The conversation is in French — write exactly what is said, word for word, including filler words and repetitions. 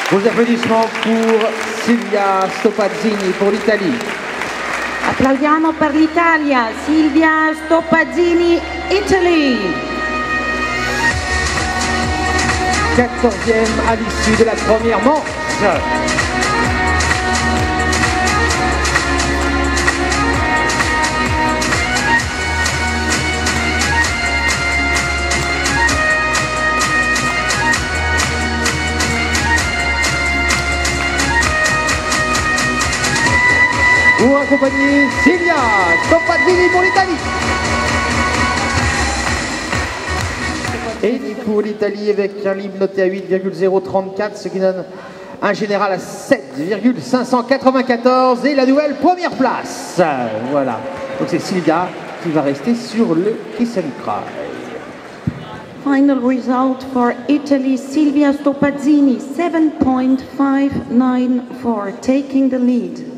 Vos applaudissements pour Silvia Stoppazini pour l'Italie. Applaudiamo per l'Italia, Silvia Stoppazini, Italy. quatorzième à l'issue de la première manche. Pour accompagner Silvia Stoppazini pour l'Italie. Et pour l'Italie avec un libre noté à huit virgule zéro trente-quatre, ce qui donne un général à sept virgule cinq cent quatre-vingt-quatorze et la nouvelle première place. Voilà. Donc c'est Silvia qui va rester sur le Kiss and Cry. Final result for Italy, Silvia Stoppazini, seven point five nine four, taking the lead.